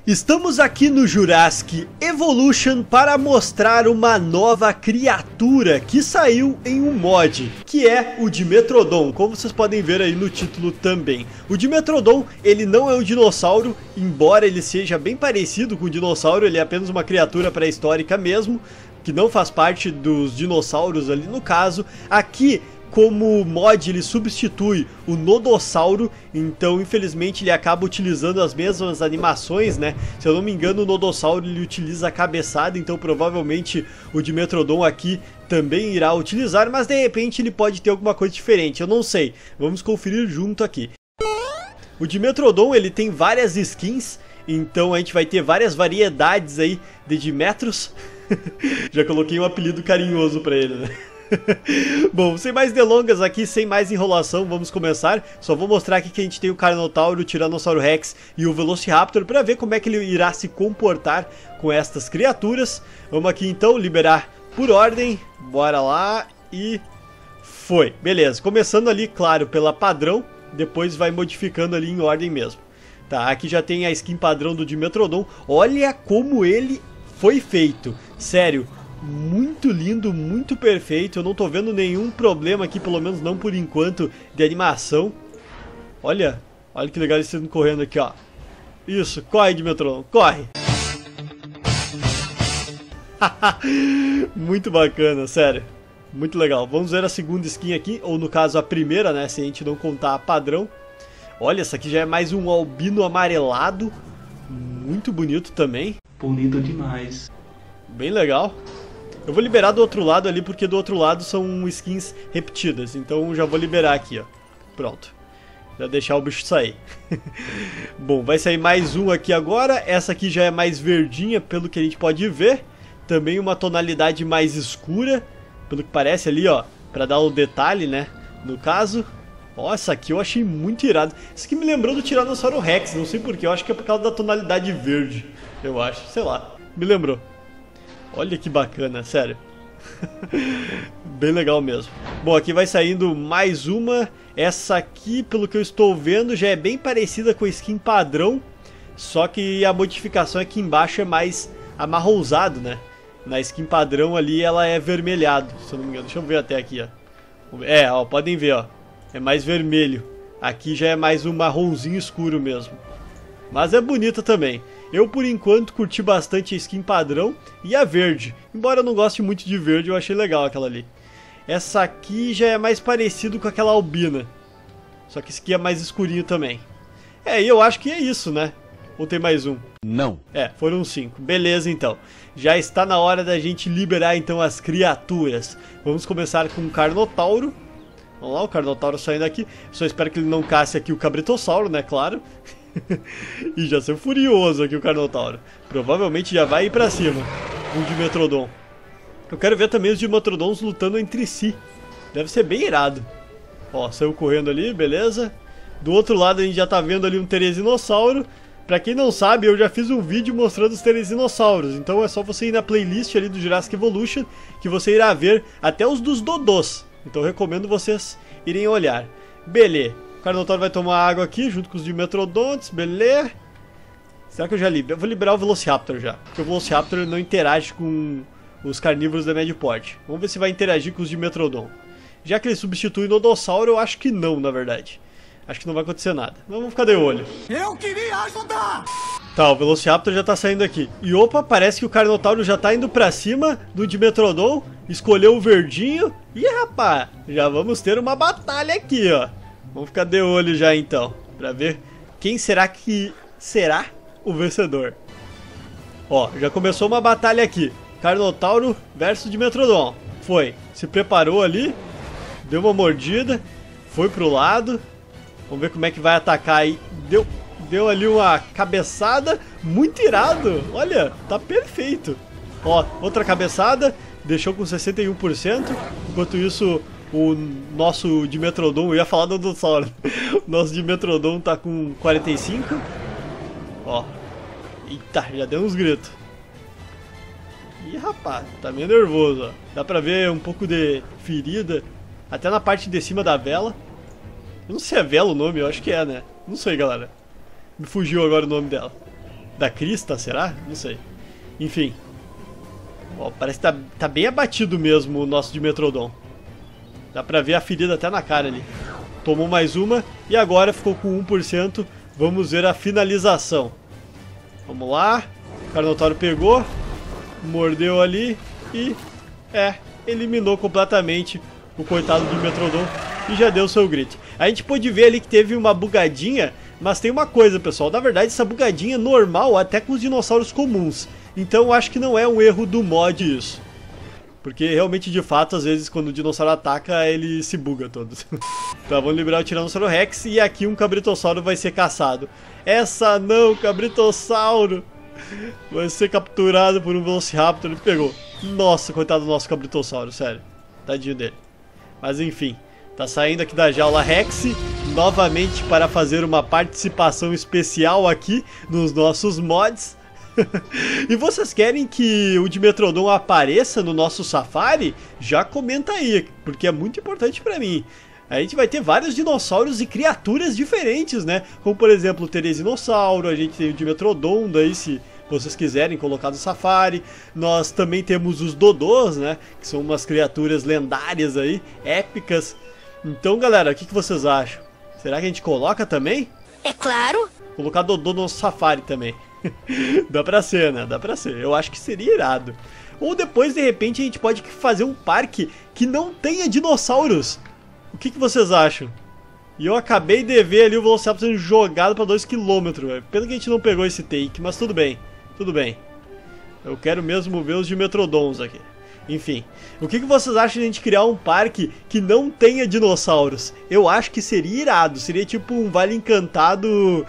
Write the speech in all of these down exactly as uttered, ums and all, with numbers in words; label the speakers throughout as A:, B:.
A: Estamos aqui no Jurassic Evolution para mostrar uma nova criatura que saiu em um mod, que é o Dimetrodon, como vocês podem ver aí no título também. O Dimetrodon, ele não é um dinossauro, embora ele seja bem parecido com o dinossauro, ele é apenas uma criatura pré-histórica mesmo, que não faz parte dos dinossauros ali no caso. Aqui, como mod, ele substitui o Nodossauro, então infelizmente ele acaba utilizando as mesmas animações, né? Se eu não me engano, o Nodossauro ele utiliza a cabeçada, então provavelmente o Dimetrodon aqui também irá utilizar, mas de repente ele pode ter alguma coisa diferente, eu não sei. Vamos conferir junto aqui. O Dimetrodon ele tem várias skins, então a gente vai ter várias variedades aí de Dimetros. Já coloquei um apelido carinhoso pra ele, né? Bom, sem mais delongas aqui, sem mais enrolação, vamos começar. Só vou mostrar aqui que a gente tem o Carnotauro, o Tiranossauro Rex e o Velociraptor para ver como é que ele irá se comportar com estas criaturas. Vamos aqui então liberar por ordem, bora lá e foi, beleza. Começando ali, claro, pela padrão, depois vai modificando ali em ordem mesmo. Tá, aqui já tem a skin padrão do Dimetrodon. Olha como ele foi feito, sério. Muito lindo, muito perfeito. Eu não tô vendo nenhum problema aqui, pelo menos não por enquanto, de animação. Olha, olha que legal eles estão correndo aqui, ó. Isso, corre, Dimetrodon, corre. Muito bacana, sério. Muito legal. Vamos ver a segunda skin aqui, ou no caso a primeira, né, se a gente não contar a padrão. Olha, essa aqui já é mais um albino amarelado. Muito bonito também.
B: Bonito demais.
A: Bem legal. Eu vou liberar do outro lado ali, porque do outro lado são skins repetidas. Então já vou liberar aqui, ó. Pronto. Já deixar o bicho sair. Bom, vai sair mais um aqui agora. Essa aqui já é mais verdinha, pelo que a gente pode ver. Também uma tonalidade mais escura, pelo que parece ali, ó. Pra dar o detalhe, né? No caso. Ó, essa aqui eu achei muito irado. Isso aqui me lembrou do Tiranossauro Rex. Não sei porquê. Eu acho que é por causa da tonalidade verde. Eu acho. Sei lá. Me lembrou. Olha que bacana, sério. Bem legal mesmo. Bom, aqui vai saindo mais uma. Essa aqui, pelo que eu estou vendo, já é bem parecida com a skin padrão. Só que a modificação aqui embaixo é mais amarronzado, né? Na skin padrão ali ela é vermelhado, se eu não me engano. Deixa eu ver até aqui, ó. É, ó, podem ver, ó. É mais vermelho. Aqui já é mais um marronzinho escuro mesmo. Mas é bonita também. Eu, por enquanto, curti bastante a skin padrão e a verde. Embora eu não goste muito de verde, eu achei legal aquela ali. Essa aqui já é mais parecido com aquela albina. Só que esse aqui é mais escurinho também. É, e eu acho que é isso, né? Ou tem mais um?
C: Não.
A: É, foram cinco. Beleza, então. Já está na hora da gente liberar, então, as criaturas. Vamos começar com o Carnotauro. Vamos lá, o Carnotauro saindo aqui. Só espero que ele não casse aqui o Cabritossauro, né? Claro. E já saiu furioso aqui o Carnotauro. Provavelmente já vai ir pra cima o Dimetrodon. Eu quero ver também os Dimetrodons lutando entre si. Deve ser bem irado. Ó, saiu correndo ali, beleza. Do outro lado a gente já tá vendo ali um Terezinossauro. Pra quem não sabe, eu já fiz um vídeo mostrando os Tereziноssauros. Então é só você ir na playlist ali do Jurassic Evolution, que você irá ver até os dos Dodôs. Então eu recomendo vocês irem olhar. Beleza. O Carnotauro vai tomar água aqui, junto com os Dimetrodontes, beleza. Será que eu já libero? Eu vou liberar o Velociraptor já, porque o Velociraptor não interage com os carnívoros da médio porte. Vamos ver se vai interagir com os Dimetrodon. Já que ele substitui o Nodossauro, eu acho que não, na verdade. Acho que não vai acontecer nada. Mas vamos ficar de olho. Eu queria ajudar! Tá, o Velociraptor já tá saindo aqui. E opa, parece que o Carnotauro já tá indo pra cima do Dimetrodon. Escolheu o verdinho. Ih, rapaz, já vamos ter uma batalha aqui, ó. Vamos ficar de olho já então, pra ver quem será que será o vencedor. Ó, já começou uma batalha aqui. Carnotauro versus Dimetrodon. Foi, se preparou ali, deu uma mordida, foi pro lado. Vamos ver como é que vai atacar aí. Deu, deu ali uma cabeçada, muito irado. Olha, tá perfeito. Ó, outra cabeçada, deixou com sessenta e um por cento. Enquanto isso, o nosso Dimetrodon, eu ia falar do Nodossauro. O nosso Dimetrodon tá com quarenta e cinco. Ó. Eita, já deu uns gritos. Ih, rapaz, tá meio nervoso, ó. Dá pra ver um pouco de ferida até na parte de cima da vela. Eu não sei se é vela o nome, eu acho que é, né? Não sei, galera. Me fugiu agora o nome dela. da crista, será? Não sei. Enfim. Ó, parece que tá, tá bem abatido mesmo o nosso Dimetrodon. Dá pra ver a ferida até na cara ali. Tomou mais uma e agora ficou com um por cento. Vamos ver a finalização. Vamos lá. O Carnotauro pegou, mordeu ali e, é, eliminou completamente o coitado do Dimetrodon e já deu seu grito. A gente pôde ver ali que teve uma bugadinha, mas tem uma coisa, pessoal. Na verdade, essa bugadinha é normal até com os dinossauros comuns. Então eu acho que não é um erro do mod isso. Porque realmente, de fato, às vezes quando o dinossauro ataca, ele se buga todo. Tá, vamos liberar o Tiranossauro Rex e aqui um Cabritossauro vai ser caçado. Essa não, Cabritossauro! Vai ser capturado por um Velociraptor. Ele pegou. Nossa, coitado do nosso Cabritossauro, sério. Tadinho dele. Mas enfim, tá saindo aqui da jaula Rex novamente para fazer uma participação especial aqui nos nossos mods. E vocês querem que o Dimetrodon apareça no nosso Safari? Já comenta aí, porque é muito importante pra mim. A gente vai ter vários dinossauros e criaturas diferentes, né? Como por exemplo o Teresinossauro, a gente tem o Dimetrodon, daí se vocês quiserem colocar no Safari. Nós também temos os Dodôs, né? Que são umas criaturas lendárias aí, épicas. Então galera, o que, que vocês acham? Será que a gente coloca também?
B: É claro!
A: Colocar Dodô no Safari também. Dá pra ser, né? Dá pra ser. Eu acho que seria irado. Ou depois, de repente, a gente pode fazer um parque que não tenha dinossauros. O que, que vocês acham? E eu acabei de ver ali o Velociraptor sendo jogado pra dois quilômetros. Pena que a gente não pegou esse take, mas tudo bem. Tudo bem. Eu quero mesmo ver os Dimetrodons aqui. Enfim, o que, que vocês acham de a gente criar um parque que não tenha dinossauros? Eu acho que seria irado. Seria tipo um Vale Encantado...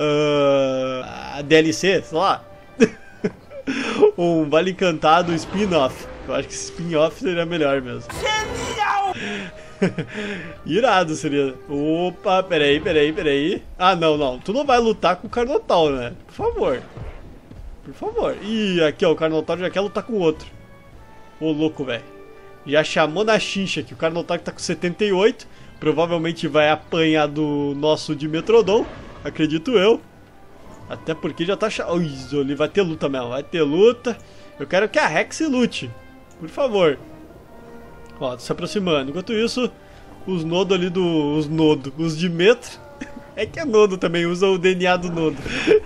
A: Uh, a D L C, sei lá. Um Vale Encantado spin-off. Eu acho que esse spin-off seria melhor mesmo. Genial! Irado seria. Opa, peraí, peraí, peraí. Ah, não, não. Tu não vai lutar com o Carnotauro, né? Por favor. Por favor. Ih, aqui ó, o Carnotauro já quer lutar com o outro. Ô louco, velho. Já chamou na chincha aqui. O Carnotauro tá com setenta e oito. Provavelmente vai apanhar do nosso Dimetrodon. Acredito eu. Até porque já tá... Ui, ali vai ter luta mesmo. Vai ter luta. Eu quero que a Rex lute. Por favor. Ó, tô se aproximando. Enquanto isso, os nodos ali do... Os nodos. Os Dimetro. É que é nodo também. Usa o D N A do nodo.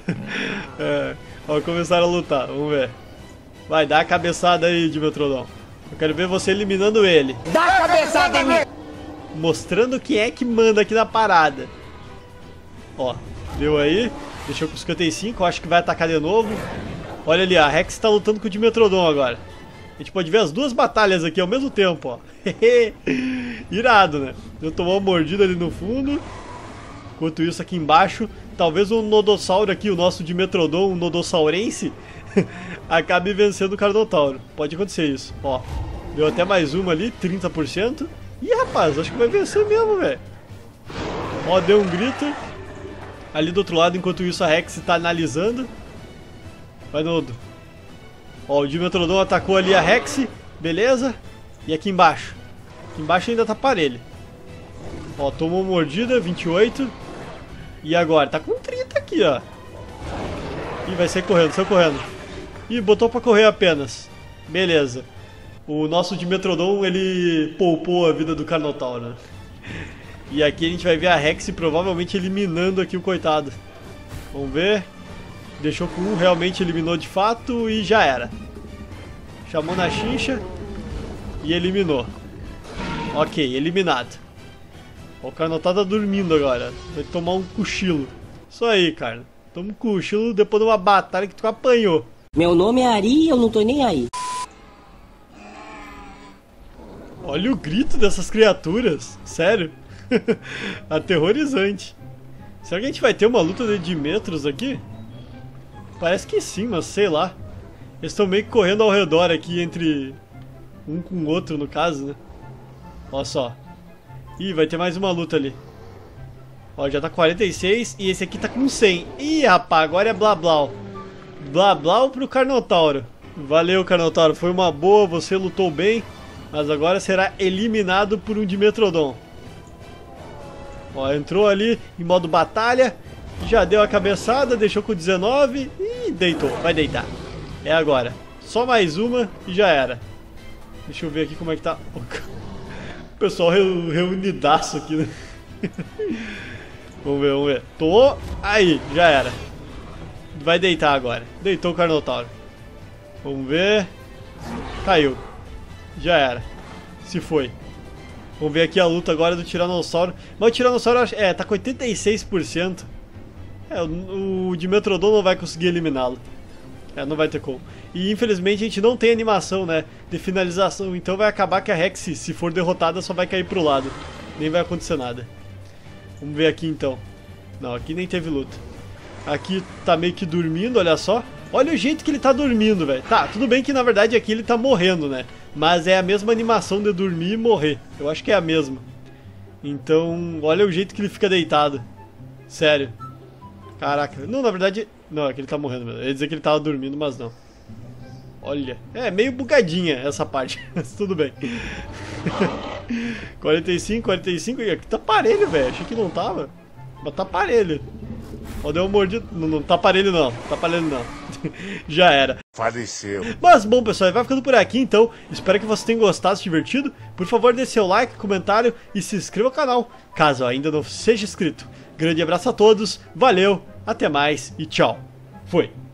A: É. Ó, começaram a lutar. Vamos ver. Vai, dá a cabeçada aí, Dimetrodon. Eu quero ver você eliminando ele.
B: Dá a cabeçada em mim!
A: Mostrando quem é que manda aqui na parada. Ó, deu aí. Deixou com cinquenta e cinco, acho que vai atacar de novo. Olha ali, a Rex tá lutando com o Dimetrodon agora. A gente pode ver as duas batalhas aqui ao mesmo tempo, ó. Irado, né? Eu tomou uma mordida ali no fundo. Enquanto isso, aqui embaixo, talvez um Nodossauro aqui, o nosso Dimetrodon, um Nodossaurense, acabe vencendo o Carnotauro. Pode acontecer isso, ó. Deu até mais uma ali, trinta por cento. Ih, rapaz, acho que vai vencer mesmo, velho. Ó, deu um grito. Ali do outro lado, enquanto isso, a Rex tá analisando. Vai, Nodo. Ó, o Dimetrodon atacou ali a Rex. Beleza. E aqui embaixo. Aqui embaixo ainda tá parelho. Ó, tomou uma mordida, vinte e oito. E agora? Tá com trinta aqui, ó. Ih, vai sair correndo, saiu correndo. Ih, botou pra correr apenas. Beleza. O nosso Dimetrodon, ele poupou a vida do Carnotauro, né? E aqui a gente vai ver a Rex provavelmente eliminando aqui o coitado. Vamos ver. Deixou com um, realmente eliminou de fato e já era. Chamou na chincha e eliminou. Ok, eliminado. O Carnotauro tá dormindo agora. Vai tomar um cochilo. Isso aí, cara. Toma um cochilo depois de uma batalha que tu apanhou.
B: Meu nome é Ari e eu não tô nem aí.
A: Olha o grito dessas criaturas. Sério. Aterrorizante. Será que a gente vai ter uma luta de Dimetros aqui? Parece que sim, mas sei lá. Eles estão meio que correndo ao redor aqui entre um com o outro, no caso, né? Olha só. Ih, vai ter mais uma luta ali. Ó, já tá quarenta e seis e esse aqui tá com cem. Ih, rapaz, agora é blá blá. Blá blá pro Carnotauro. Valeu, Carnotauro, foi uma boa, você lutou bem. Mas agora será eliminado por um Dimetrodon. Ó, entrou ali em modo batalha. Já deu a cabeçada, deixou com dezenove. Ih, Ih, deitou. Vai deitar. É agora. Só mais uma e já era. Deixa eu ver aqui como é que tá. O pessoal reunidaço aqui, né? Vamos ver, vamos ver. Tô. Aí, já era. Vai deitar agora. Deitou o Carnotauro. Vamos ver. Caiu. Já era. Se foi. Vamos ver aqui a luta agora do Tiranossauro. Mas o Tiranossauro, é, tá com oitenta e seis por cento. É, o, o Dimetrodon não vai conseguir eliminá-lo. É, não vai ter como. E infelizmente a gente não tem animação, né, de finalização. Então vai acabar que a Rex, se for derrotada, só vai cair pro lado. Nem vai acontecer nada. Vamos ver aqui então. Não, aqui nem teve luta. Aqui tá meio que dormindo, olha só. Olha o jeito que ele tá dormindo, velho. Tá, tudo bem que na verdade aqui ele tá morrendo, né? Mas é a mesma animação de dormir e morrer. Eu acho que é a mesma. Então, olha o jeito que ele fica deitado. Sério. Caraca. Não, na verdade... Não, é que ele tá morrendo mesmo. Eu ia dizer que ele tava dormindo, mas não. Olha. É meio bugadinha essa parte. Mas tudo bem. quarenta e cinco, quarenta e cinco. E aqui tá parelho, velho. Achei que não tava. Mas tá parelho. Ó, deu uma mordida. Não, não tá parelho não. Tá parelho não. Já era.
C: Faleceu.
A: Mas bom, pessoal, vai ficando por aqui então. Espero que vocês tenham gostado, se divertido. Por favor, deixe seu like, comentário e se inscreva no canal, caso ainda não seja inscrito. Grande abraço a todos, valeu, até mais e tchau. Fui.